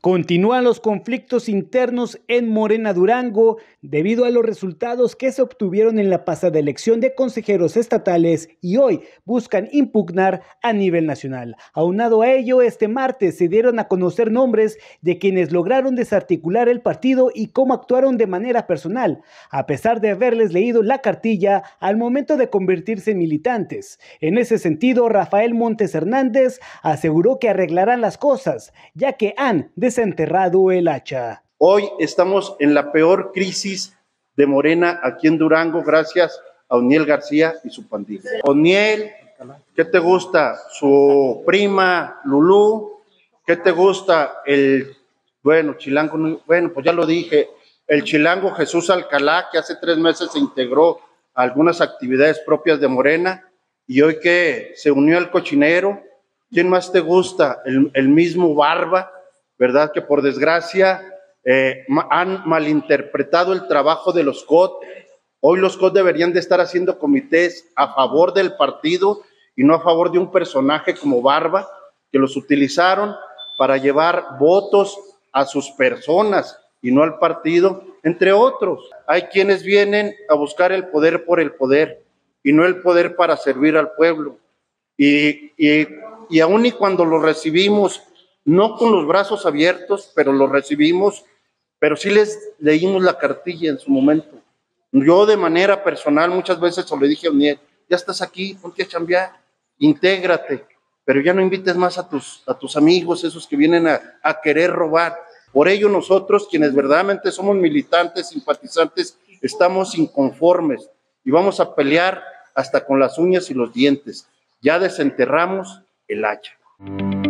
Continúan los conflictos internos en Morena Durango debido a los resultados que se obtuvieron en la pasada elección de consejeros estatales y hoy buscan impugnar a nivel nacional. Aunado a ello, este martes se dieron a conocer nombres de quienes lograron desarticular el partido y cómo actuaron de manera personal, a pesar de haberles leído la cartilla al momento de convertirse en militantes. En ese sentido, Rafael Montes Hernández aseguró que arreglarán las cosas, ya que han desenterrado el hacha. Hoy estamos en la peor crisis de Morena aquí en Durango, gracias a Oniel García y su pandilla. Oniel, ¿qué te gusta? Su prima Lulú, ¿qué te gusta? Chilango, pues ya lo dije, el chilango Jesús Alcalá, que hace 3 meses se integró a algunas actividades propias de Morena y hoy que se unió al cochinero. ¿Quién más te gusta? El mismo Barba, ¿verdad? Que por desgracia han malinterpretado el trabajo de los COT. Hoy los COT deberían de estar haciendo comités a favor del partido y no a favor de un personaje como Barba, que los utilizaron para llevar votos a sus personas y no al partido, entre otros. Hay quienes vienen a buscar el poder por el poder y no el poder para servir al pueblo. Y aun y cuando lo recibimos, no con los brazos abiertos, pero lo recibimos, pero sí les leímos la cartilla en su momento. Yo de manera personal muchas veces se lo dije a Oniel, ya estás aquí, ponte a chambear, intégrate, pero ya no invites más a tus amigos, esos que vienen a querer robar. Por ello nosotros, quienes verdaderamente somos militantes, simpatizantes, estamos inconformes y vamos a pelear hasta con las uñas y los dientes. Ya desenterramos el hacha.